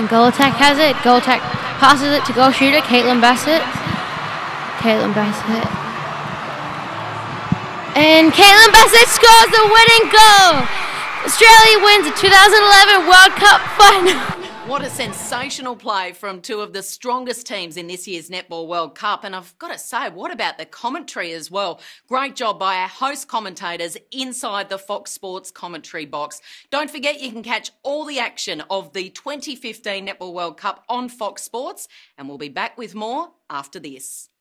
And Goal Attack has it. Goal Attack passes it to goal shooter Caitlin Bassett. And Caitlin Bassett scores the winning goal. Australia wins the 2011 World Cup final. What a sensational play from two of the strongest teams in this year's Netball World Cup. And I've got to say, what about the commentary as well? Great job by our host commentators inside the Fox Sports commentary box. Don't forget, you can catch all the action of the 2015 Netball World Cup on Fox Sports. And we'll be back with more after this.